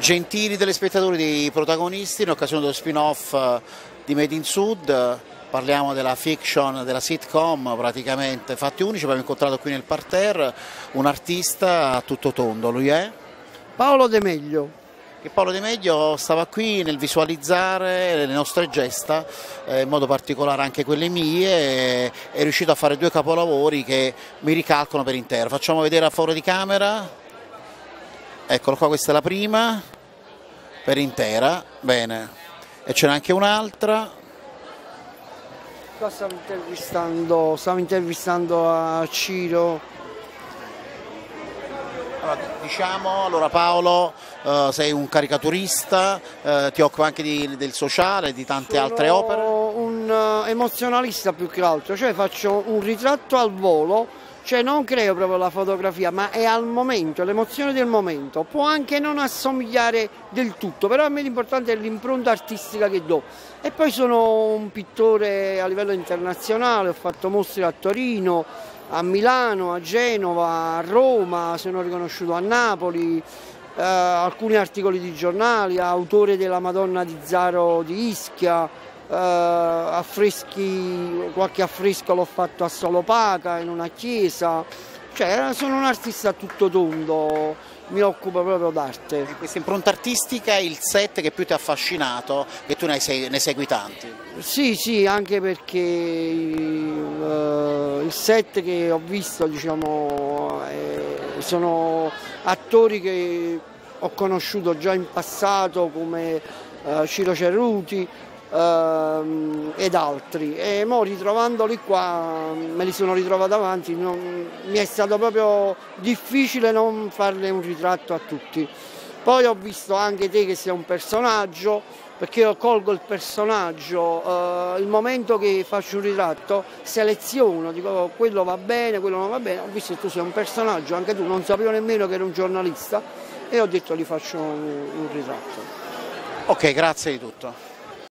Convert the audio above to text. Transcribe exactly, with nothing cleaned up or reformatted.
Gentili telespettatori dei protagonisti, in occasione dello spin-off di Made in Sud parliamo della fiction, della sitcom praticamente Fatti Unici. Abbiamo incontrato qui nel parterre un artista a tutto tondo, lui è? Paolo De Meglio. Che Paolo De Meglio stava qui nel visualizzare le nostre gesta, eh, in modo particolare anche quelle mie, e è riuscito a fare due capolavori che mi ricalcano per intero. Facciamo vedere a favore di camera. Eccolo qua, questa è la prima, per intera, bene, e ce n'è anche un'altra. Qua stavo intervistando, stavo intervistando a Ciro. Allora, diciamo, allora Paolo, eh, sei un caricaturista, eh, ti occupi anche di, del sociale, di tante Sono altre opere? Un uh, emozionalista più che altro, cioè faccio un ritratto al volo. Cioè non creo proprio la fotografia, ma è al momento, l'emozione del momento. Può anche non assomigliare del tutto, però a me l'importante è l'impronta artistica che do. E poi sono un pittore a livello internazionale, ho fatto mostre a Torino, a Milano, a Genova, a Roma, sono riconosciuto a Napoli, eh, alcuni articoli di giornali, autore della Madonna di Zaro di Ischia. Uh, affreschi, qualche affresco l'ho fatto a Solopaca in una chiesa, cioè sono un artista a tutto tondo, mi occupo proprio d'arte. Questa impronta artistica è il set che più ti ha affascinato, che tu ne, sei, ne segui tanti? Sì, sì, anche perché uh, il set che ho visto, diciamo, eh, sono attori che ho conosciuto già in passato come uh, Ciro Cerruti Uh, ed altri, e mo ritrovandoli qua me li sono ritrovato davanti, non, mi è stato proprio difficile non farle un ritratto a tutti. Poi ho visto anche te che sei un personaggio, perché io colgo il personaggio, uh, il momento che faccio un ritratto seleziono, dico quello va bene, quello non va bene. Ho visto che tu sei un personaggio, anche tu, non sapevo nemmeno che eri un giornalista, e ho detto gli faccio un, un ritratto. Ok, grazie di tutto.